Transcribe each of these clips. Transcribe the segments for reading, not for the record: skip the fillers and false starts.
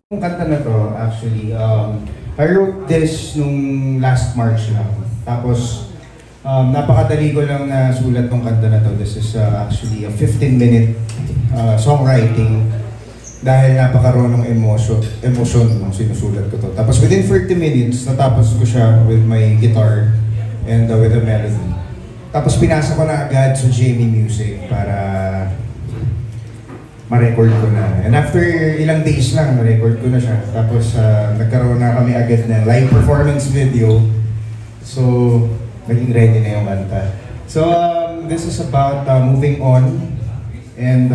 Yung kanta na to, actually, I wrote this nung last March lang. Tapos, napakadali ko lang na sulat ng kanta na to. This is actually a 15-minute songwriting dahil napakaroon ng emosyon nung sinusulat ko to. Tapos within 30 minutes, natapos ko siya with my guitar and with a melody. Tapos pinasa ko na agad sa Jamie Music para ma-record ko na. And after ilang days lang, ma-record ko na siya. Tapos nagkaroon na kami agad ng live performance video. So, naging ready na yung kanta. So, this is about moving on and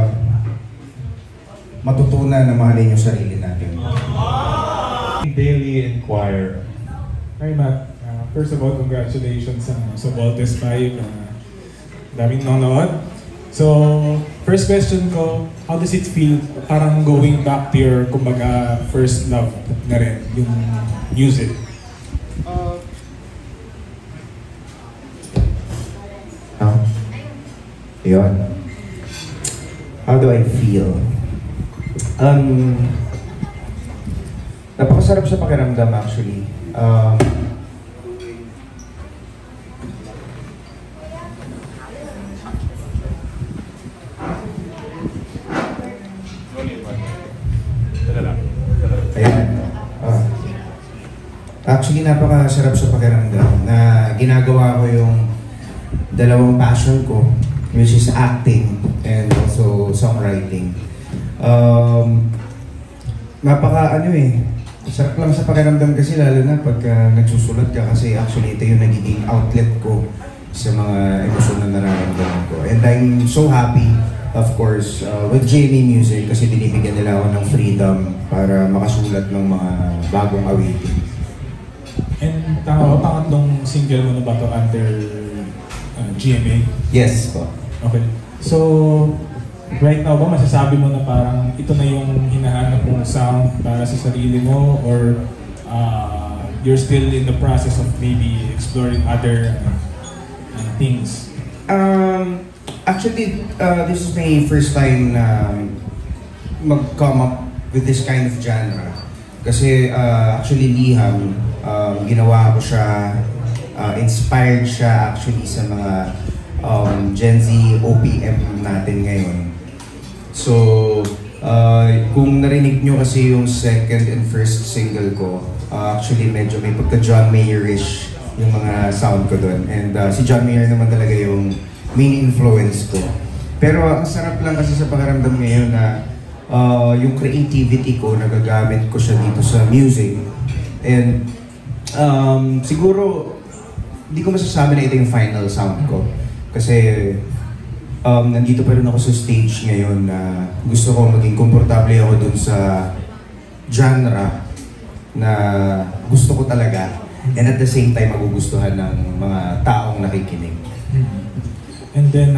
matutunan na mahalin yung sarili natin. Daily Inquirer. Hi Matt, first of all, congratulations sa Voltes 5. Daming nanonood. So, first question ko, how does it feel parang going back to your, kumbaga, first love na rin, yung music? Yun. How do I feel? Napakasarap sa pakiramdam actually. Actually, napakasarap sa pakiramdam na ginagawa ko yung dalawang passion ko, which is acting and also songwriting. Sarap lang sa pakiramdam kasi lalo na pagka nagsusulat ka kasi actually ito yung nagiging outlet ko sa mga emosyon na nararamdaman ko. And I'm so happy, of course, with Jamie Music kasi binibigyan nila ako ng freedom para makasulat ng mga bagong awitin. And tama ba, pangatlong single mo na ba ito under GMA? Yes po. Okay. So, right now ba masasabi mo na parang ito na yung hinahanap mong sound para sa sarili mo or you're still in the process of maybe exploring other things? Actually, this is my first time na mag-come up with this kind of genre. Kasi actually Liham, ginawa ko siya, inspired siya actually sa mga Gen Z OPM natin ngayon. So, kung narinig nyo kasi yung second and first single ko, actually medyo may pagka-John Mayer-ish yung mga sound ko doon. And si John Mayer naman talaga yung main influence ko. Pero ang sarap lang kasi sa pakiramdam ngayon na yung creativity ko, nagagamit ko siya dito sa music. And siguro, hindi ko masasabi na ito yung final sound ko. Kasi nandito pa rin ako sa stage ngayon na gusto ko maging komportable ako dun sa genre na gusto ko talaga. And at the same time, magugustuhan ng mga taong nakikinig. And then,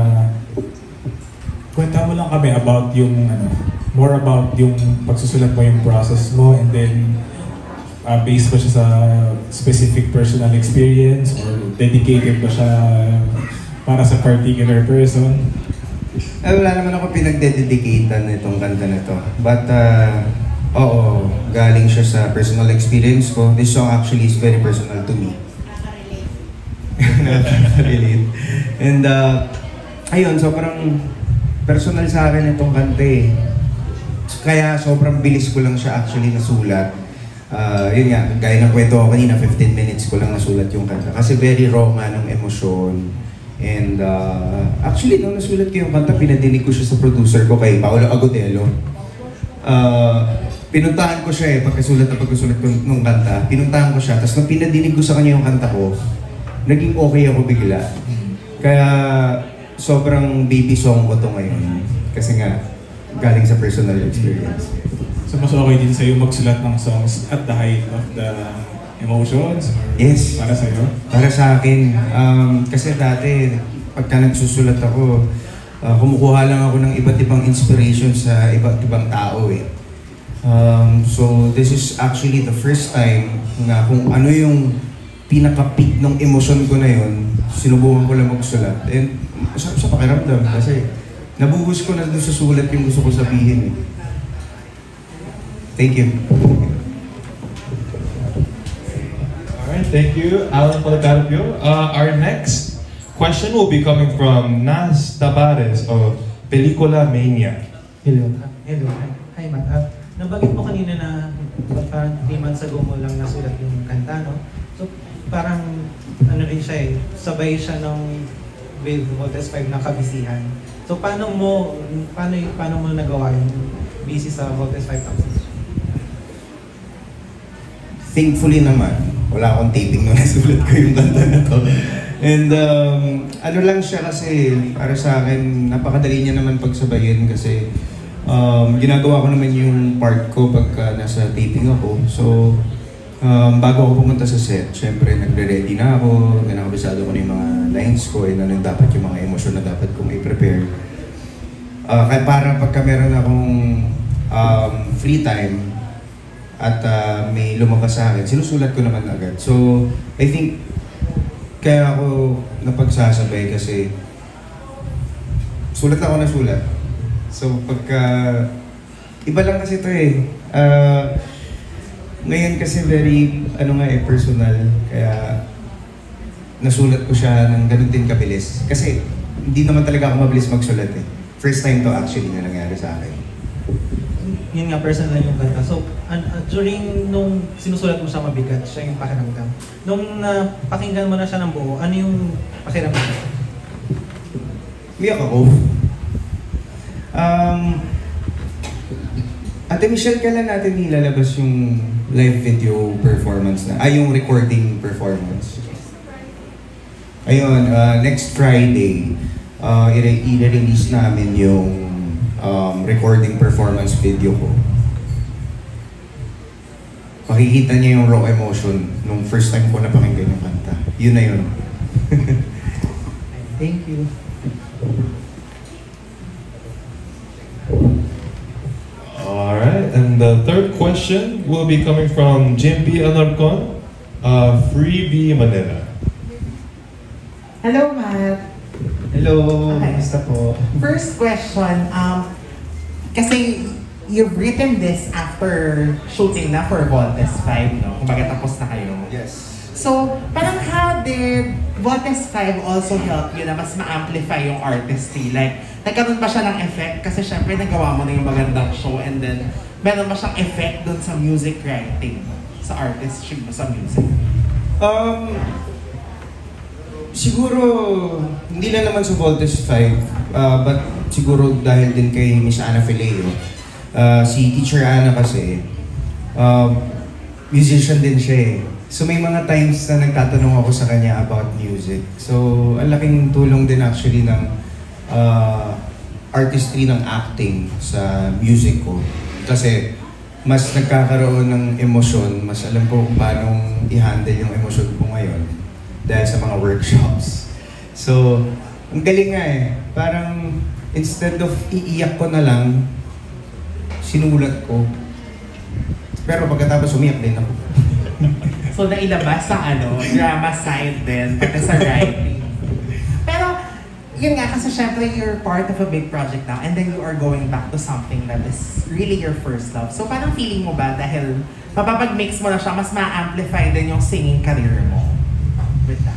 kwenta mo lang kami about yung, more about yung pagsusulat mo, yung process mo, and then, based ba siya sa specific personal experience or dedicated ba siya para sa particular person? Wala naman ako pinagdededicatean nitong kanta na to. But, oo, galing siya sa personal experience ko. This song actually is very personal to me. Nakaka-relate. And, ayun, sobrang personal sa akin itong kanta eh. Kaya sobrang bilis ko lang siya actually nasulat. Yun nga, gaya ng kwento ko kanina, 15 minutes ko lang nasulat yung kanta. Kasi very raw nga ng emosyon. And actually, nung nasulat ko yung kanta, pinadinig ko siya sa producer ko kay Paolo Agudelo. Pinuntahan ko siya pagkasulat ko nung kanta. Pinuntahan ko siya, tapos nung pinadinig ko sa kanya yung kanta ko, naging okay ako bigla. Kaya sobrang baby song ko to ngayon. Kasi nga, galing sa personal experience. So mas okay din sa'yo magsulat ng songs at the height of the emotions? Yes. Para sa'yo? Para sa akin. Kasi dati, pagka nagsusulat ako, kumukuha lang ako ng iba't ibang inspiration sa iba't ibang tao eh. So this is actually the first time na kung ano yung pinaka-peak ng emosyon ko na yun, sinubukan ko lang magsulat. And sa pakiramdam kasi nabuhos ko na doon sa sulat yung gusto ko sabihin eh. Thank you. Alright, thank you, Alan Policarpio. Our next question will be coming from Nas Tabares of Pelicula Mania. Hello. Hello. Hi, Matt. Nabanggit mo kanina na parang 3 months ago mo lang nasulat yung kanta, no? So, parang ano rin siya sabay siya with Voltes 5 na kabisihan. So, paano mo nagawa yung busy sa Voltes 5000? Thankfully naman, wala akong taping nung nasulat ko yung kanta na to. And ano lang siya kasi, para sa akin, napakadali niya naman pagsabayin kasi ginagawa ko naman yung part ko pagka nasa taping ako. So, bago ako pumunta sa set, syempre nagre-ready na ako, ganakabisado ko na yung mga lines ko, and ano dapat yung mga emosyon na dapat kong i-prepare. Kaya para pagka meron akong free time, at may lumabas sa akin, sinusulat ko naman agad. So, I think, kaya ako napagsasabay kasi sulat ako na sulat. So, pagka, iba lang kasi ito eh. Ngayon kasi very, personal. Kaya, nasulat ko siya ng ganun din kabilis. Kasi, hindi naman talaga ako mabilis magsulat eh. First time to actually na nangyari sa akin. Yun nga, personal yung kanta. So, during nung sinusulat mo siya mabigat, siya yung pakiramdam. Nung napakinggan mo na siya ng buo, ano yung pakiramdam? Umiyak ako. Ate Michelle, kailan natin nilalabas yung live video performance na? Yung recording performance. Ayun, next Friday, i-release namin yung recording performance video ko. Makikita niyo yung raw emotion nung first time ko napakinggan yung kanta. Yun na yun. Thank you. Alright, and the third question will be coming from Jimby Alarcon, Freebie Manila. Hello, Matt. Hello, Okay. basta po. First question, kasi you've written this after shooting na for Voltes 5, no? Kumbaga tapos na kayo. Yes. So, parang how did Voltes 5 also help you na mas ma-amplify yung artistry? Like, nagkaroon ba siya ng effect? Kasi syempre nagawa mo na yung magandang show and then meron ba siyang effect dun sa music writing? Sa artistry mo, sa music? Siguro, hindi na naman sa Voltes 5, but siguro dahil din kay Miss Ana Fileo. Si Teacher Ana kasi, musician din siya eh. So may mga times na nagtatanong ako sa kanya about music. So, ang laking tulong din actually ng artistry ng acting sa music ko. Kasi mas nagkakaroon ng emosyon, mas alam ko kung paano i-handle yung emosyon ko ngayon dahil sa mga workshops. So, ang galing nga eh. Parang instead of iiyak ko na lang, sinulat ko. Pero pagkatapos umiyak din ako. So, nailabas sa drama side din, pati sa writing. Pero, yun nga, kasi syempre you're part of a big project now and then you are going back to something that is really your first love. So, parang feeling mo ba dahil mapapag-mix mo na siya, mas ma-amplify din yung singing career mo with that?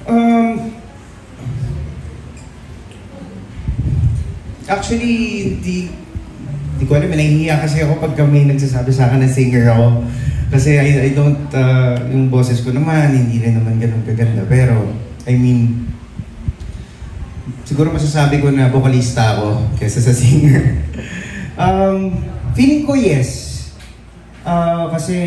Actually, di ko alam, nahihiya kasi ako pag may nagsasabi sa akin na singer ako. Kasi I don't, yung boses ko naman, hindi rin naman ganun kaganda. Pero, I mean, siguro masasabi ko na vocalista ako kaysa sa singer. Feeling ko yes. Kasi,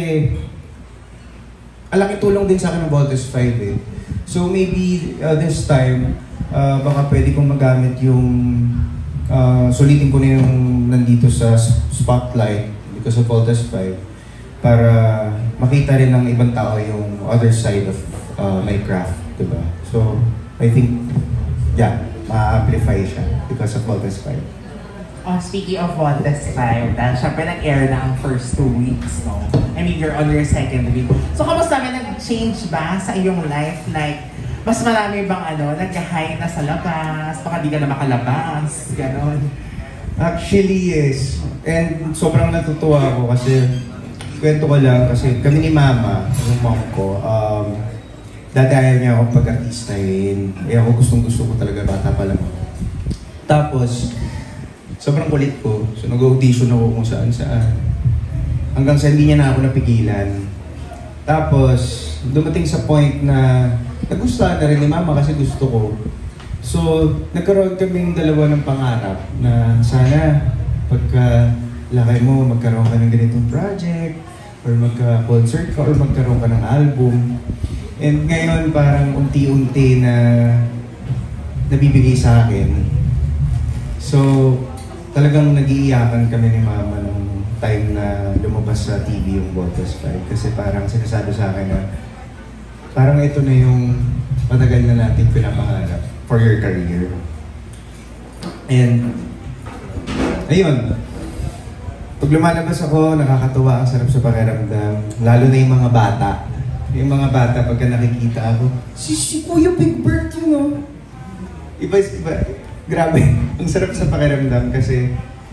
ang laki tulong din sa akin ng Voltes 5 eh. So maybe this time, baka pwede kong magamit yung, sulitin ko na yung nandito sa spotlight because of Voltes 5 para makita rin ng ibang tao yung other side of my craft, diba? So, I think, yeah, ma-amplify siya because of Voltes 5. Speaking of Voltes 5, dahil syempre nag-air na ang first 2 weeks, no? I mean, you're on your second week. So, kamusta nag-change ba sa iyong life? Like, mas marami bang nag-high na sa labas? Baka di ka na makalabas? Ganon. Actually, yes. And sobrang natutuwa ako kasi, kwento ko lang, kasi kami ni Mama, yung mom ko, dati ayaw niya akong pag-artistahin. Eh ako gustong-gusto ko talaga, bata pa lang ako. Tapos, sobrang kulit ko. So nag-audition ako kung saan-saan. Hanggang sa hindi niya na ako napigilan. Tapos, dumating sa point na nagustuhan na rin ni Mama kasi gusto ko. So, nagkaroon kaming dalawa ng pangarap na sana pagka laki mo, magkaroon ka ng ganitong project or magka-concert ka or magkaroon ka ng album. And ngayon parang unti-unti na nabibigay sa akin. So, talagang nag-iiyakan kami ni Mama nung time na lumabas sa TV yung Botas 5 kasi parang sinasabi sa akin na parang ito na yung matagal na natin pinapangarap for your career. And, ayun. Pag lumalabas ako, nakakatuwa, ang sarap sa pakiramdam. Lalo na yung mga bata. Yung mga bata, pagka nakikita ako, si Kuya Big Bird yun, oh. Iba. Grabe. Ang sarap sa pakiramdam kasi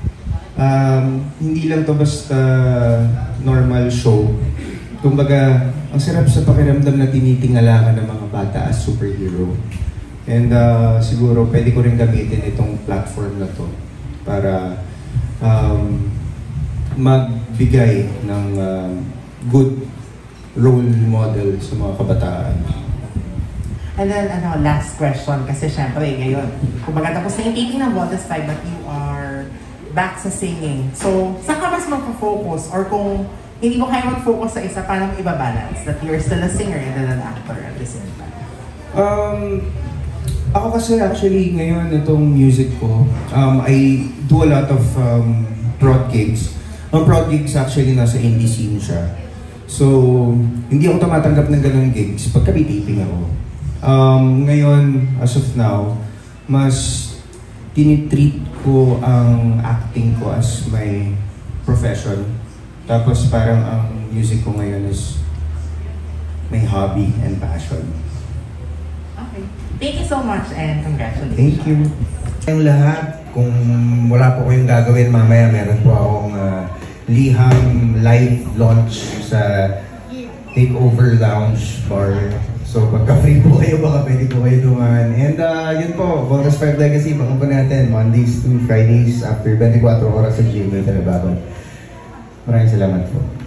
hindi lang to basta normal show. Kumbaga, ang sarap sa pakiramdam na tinitingala ka ng mga bata as superhero. And siguro pwede ko rin gamitin itong platform na to para magbigay ng good role model sa mga kabataan. And then, last question, kasi syempre ngayon, kumbaga tapos na yung taping ng Botas 5 but you are back sa singing. So, saan ka mas magpo-focus? Or kung hindi mo kaya mag-focus sa isa, paano mo ibabalance? That you're still a singer and then an actor at the same time? Ako kasi actually ngayon itong music ko, I do a lot of prod gigs. Ang prod gigs actually nasa indie scene siya. So, hindi ako tumatanggap ng ganung gigs pagka taping ako. Ngayon, as of now, mas tinitreat ko ang acting ko as my profession. Tapos parang ang music ko ngayon is my hobby and passion. Okay. Thank you so much and congratulations. Thank you. Yung lahat, kung wala po kayong gagawin, mamaya meron po akong Liham live launch sa Takeover Lounge Bar. So pagka free po kayo, baka pwede po kayo dumaan. And yun po, Botas 5 Legacy, baka po natin Mondays to Fridays after 24 oras sa Gmail Telebagon. Maraming salamat po.